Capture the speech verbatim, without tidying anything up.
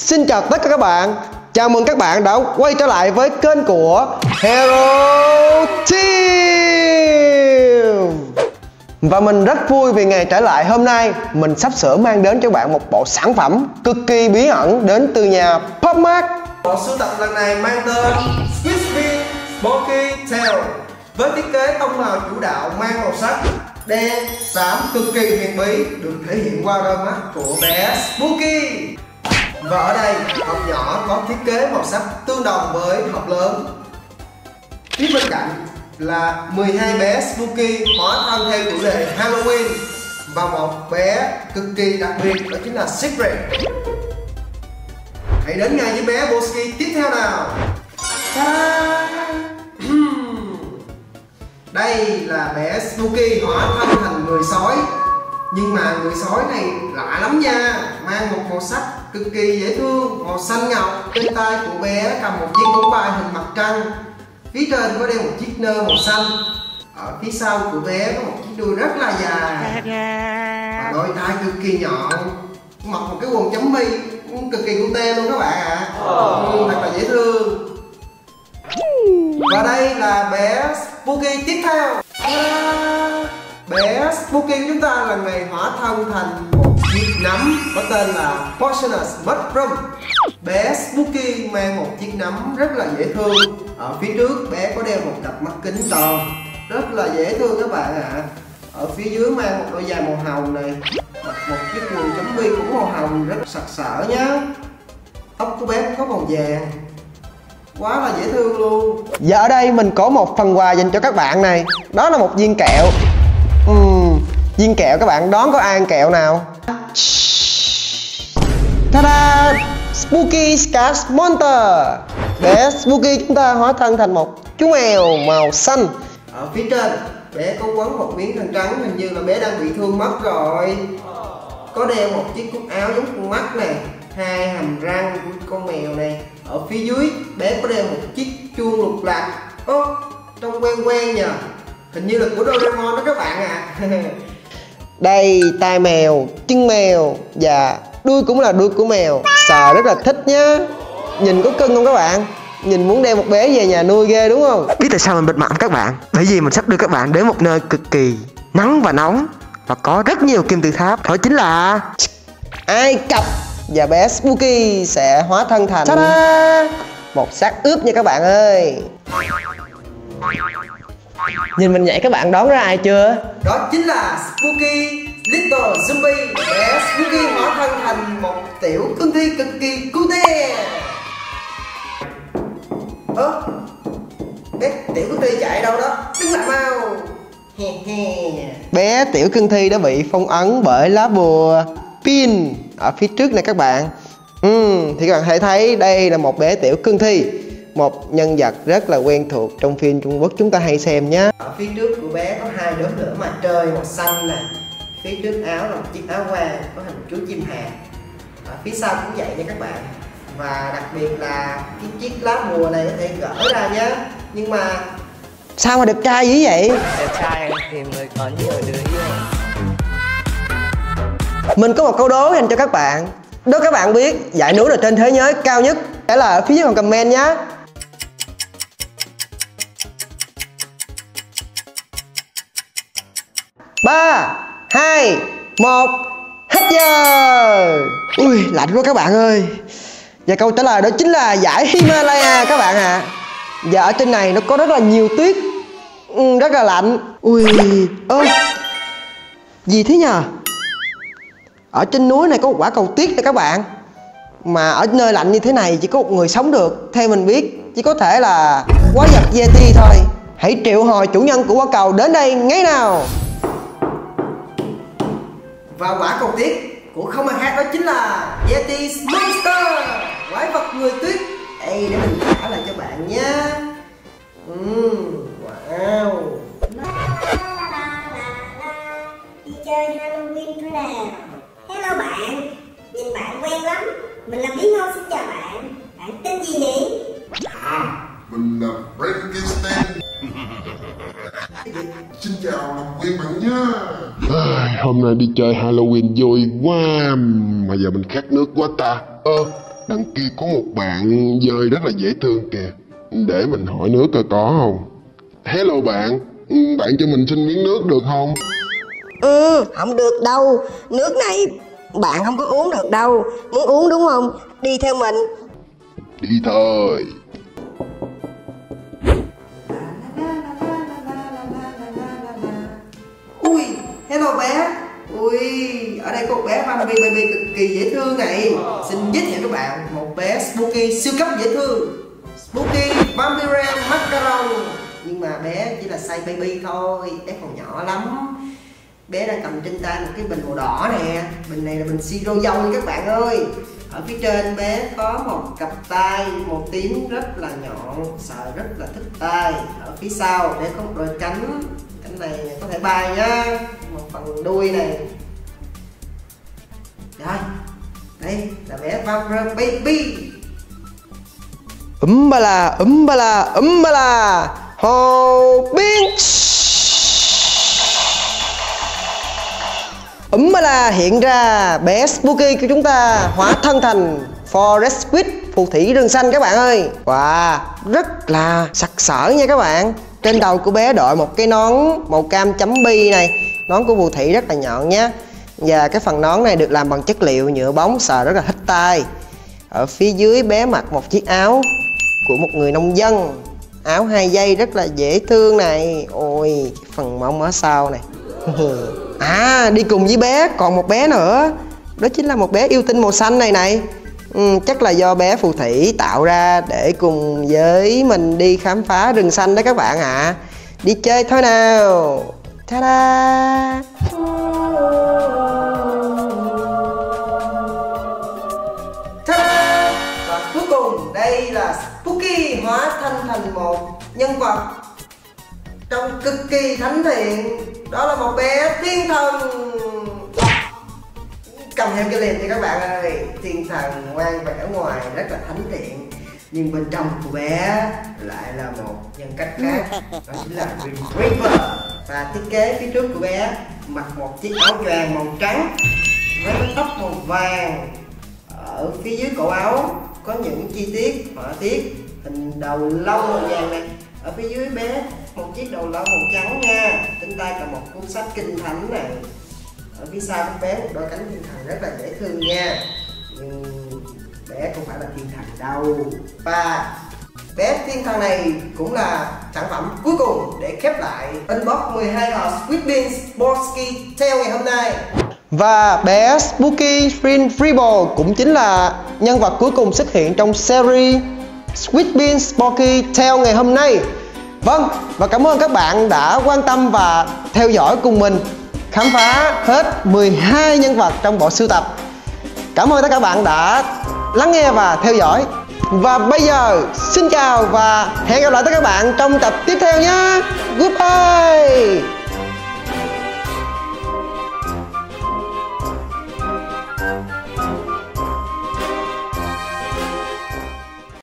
Xin chào tất cả các bạn. Chào mừng các bạn đã quay trở lại với kênh của Hero Team. Và mình rất vui vì ngày trở lại hôm nay mình sắp sửa mang đến cho bạn một bộ sản phẩm cực kỳ bí ẩn đến từ nhà PopMart. Bộ sưu tập lần này mang tên Crispy Smoky Tail với thiết kế tông màu chủ đạo mang màu sắc đen, xám cực kỳ huyền bí, được thể hiện qua đôi mắt của bé Spooky. Và ở đây hộp nhỏ có thiết kế màu sắc tương đồng với hộp lớn. Phía bên cạnh là mười hai bé Spooky hóa thân theo chủ đề Halloween và một bé cực kỳ đặc biệt, đó chính là Secret. Hãy đến ngay với bé Boski tiếp theo nào. Đây là bé Spooky hóa thân thành người sói. Nhưng mà người sói này lạ lắm nha, mang một màu sắc cực kỳ dễ thương, màu xanh ngọc. Trên tay của bé cầm một chiếc bóng bay hình mặt trăng. Phía trên có đeo một chiếc nơ màu xanh. Ở phía sau của bé có một chiếc đuôi rất là dài và đôi tai cực kỳ nhọn. Mặc một cái quần chấm mi cực kỳ cute luôn các bạn ạ. à. ừ, Thật là dễ thương. Và đây là bé Spooky tiếp theo. Bé Spooky của chúng ta lần này hóa thân thành một chiếc nấm có tên là Poisonous Mushroom. Bé Spooky mang một chiếc nấm rất là dễ thương. Ở phía trước bé có đeo một cặp mắt kính to rất là dễ thương các bạn ạ. à. Ở phía dưới mang một đôi giày màu hồng này, mặc một chiếc quần chấm bi cũng màu hồng rất sặc sỡ nhá. Tóc của bé cũng có màu vàng, quá là dễ thương luôn. Và ở đây mình có một phần quà dành cho các bạn này. Đó là một viên kẹo. uhm, Viên kẹo, các bạn đoán có ai ăn kẹo nào? Ta-da! Spooky Scat Monster. Bé Spooky chúng ta hóa thân thành một chú mèo màu xanh. Ở phía trên bé có quấn một miếng khăn trắng, hình như là bé đang bị thương mắt rồi. Có đeo một chiếc cúc áo giống con mắt này, hai hàm răng của con mèo này. Ở phía dưới bé có đeo một chiếc chuông lục lạc. Ơ, trông quen quen nhờ, hình như là của Doraemon đó các bạn ạ. à. Đây, tai mèo, chân mèo và đuôi cũng là đuôi của mèo. Sờ rất là thích nhá. Nhìn có cưng không các bạn? Nhìn muốn đem một bé về nhà nuôi ghê đúng không? Biết tại sao mình bịt mặt các bạn? Bởi vì mình sắp đưa các bạn đến một nơi cực kỳ nắng và nóng và có rất nhiều kim tự tháp. Đó chính là Ai Cập. Và bé Spooky sẽ hóa thân thành Ta-da! Một xác ướp nha các bạn ơi. Nhìn mình nhảy các bạn đoán ra ai chưa? Đó chính là Spooky Little Zombie. Bé Spooky hóa thân thành một tiểu cương thi cực kỳ cute. Ơ, bé tiểu cương thi chạy đâu đó, đứng lại mau. He he. Bé tiểu cương thi đã bị phong ấn bởi lá bùa pin ở phía trước này các bạn. ừ, Thì các bạn hãy thấy đây là một bé tiểu cương thi, một nhân vật rất là quen thuộc trong phim Trung Quốc chúng ta hay xem nhé. Ở phía trước của bé có hai đốm lửa mặt trời màu xanh nè. Phía trước áo là một chiếc áo quan có hình chú chim hạt. Ở phía sau cũng vậy nha các bạn. Và đặc biệt là cái chiếc lá bùa này có thể gỡ ra nhé. Nhưng mà sao mà đẹp trai dữ vậy? Đẹp trai thì mới có nhiều đứa yêu. Mình có một câu đố dành cho các bạn. Đố các bạn biết dãy núi là trên thế giới cao nhất sẽ là ở phía dưới phần comment nhé. Ba, hai, một, hết giờ. Ui, lạnh quá các bạn ơi. Và câu trả lời đó chính là dãy Himalaya các bạn ạ. à. Và ở trên này nó có rất là nhiều tuyết, ừ, rất là lạnh. Ui, ơ, gì thế nhờ? Ở trên núi này có một quả cầu tuyết nè các bạn. Mà ở nơi lạnh như thế này chỉ có một người sống được. Theo mình biết chỉ có thể là quái vật Yeti thôi. Hãy triệu hồi chủ nhân của quả cầu đến đây ngay nào. Và quả cầu tuyết của không ai khác đó chính là Yeti Monster, quái vật người tuyết. Đây, để mình thả lại cho bạn nhé. uhm, Wow. Đi chơi Halloween thôi nào. Hello bạn, nhìn bạn quen lắm. Mình là Bí Ngô, xin chào bạn. Bạn tên gì nhỉ? À, mình là Frankenstein. Xin chào quý bạn nhé. À, hôm nay đi chơi Halloween vui quá. Mà giờ mình khát nước quá ta. Ơ, Đằng kia có một bạn dơi rất là dễ thương kìa. Để mình hỏi nước coi có không. Hello bạn, bạn cho mình xin miếng nước được không? Ừ, không được đâu. Nước này bạn không có uống được đâu. Muốn uống đúng không? Đi theo mình. Đi thôi. Ui, hello bé. Ui, ở đây có một bé Bambi Baby cực kỳ dễ thương này. Xin giới thiệu các bạn một bé Spooky siêu cấp dễ thương, Spooky Bambi Ram Macaron. Nhưng mà bé chỉ là size baby thôi, bé còn nhỏ lắm. Bé đang cầm trên tay một cái bình màu đỏ nè. Bình này là bình siro dâu nha các bạn ơi. Ở phía trên bé có một cặp tai màu tím rất là nhọn, sờ rất là thích tai. Ở phía sau bé có một đôi cánh, cánh này có thể bay nhá, một phần đuôi này. Rồi, đây là bé Bambi Baby. Úm ba la, úm ba la, úm ba la, hồ biến. Úm ba la hiện ra, bé Spooky của chúng ta hóa thân thành Forest Squid, phù thủy rừng xanh các bạn ơi. Wow, rất là sặc sỡ nha các bạn. Trên đầu của bé đội một cái nón màu cam chấm bi này. Nón của phù thủy rất là nhọn nhé. Và cái phần nón này được làm bằng chất liệu nhựa bóng, sờ rất là thích tai. Ở phía dưới bé mặc một chiếc áo của một người nông dân. Áo hai dây rất là dễ thương này. Ôi, phần mông ở sau này. À, đi cùng với bé còn một bé nữa. Đó chính là một bé yêu tinh màu xanh này này. ừ, Chắc là do bé phù thủy tạo ra để cùng với mình đi khám phá rừng xanh đó các bạn ạ. à. Đi chơi thôi nào. Ta-da. Ta-da! Và cuối cùng đây là Spooky hóa thân thành một nhân vật trông cực kỳ thánh thiện. Đó là một bé thiên thần. Cầm theo cái liền cho các bạn ơi. Thiên thần ngoan vẻ ngoài rất là thánh thiện, nhưng bên trong của bé lại là một nhân cách khác. Đó chính là Grim Reaper. Và thiết kế phía trước của bé mặc một chiếc áo choàng màu trắng với mái tóc màu vàng. Ở phía dưới cổ áo có những chi tiết họa tiết hình đầu lâu màu vàng này. Ở phía dưới bé một chiếc đầu lâu màu trắng nha. Trên tay cầm một cuốn sách kinh thánh này. Ở phía sau của bé một đôi cánh thiên thần rất là dễ thương nha. Nhưng bé không phải là thiên thần đâu. Và bé thiên thần này cũng là sản phẩm cuối cùng để khép lại unbox mười hai hộp Squid Beans Borsky Tale ngày hôm nay. Và bé Spooky Freeble cũng chính là nhân vật cuối cùng xuất hiện trong series Squid Beans Borsky Tale ngày hôm nay. Vâng, và cảm ơn các bạn đã quan tâm và theo dõi cùng mình khám phá hết mười hai nhân vật trong bộ sưu tập. Cảm ơn tất cả các bạn đã lắng nghe và theo dõi. Và bây giờ xin chào và hẹn gặp lại tất cả các bạn trong tập tiếp theo nhé. Goodbye.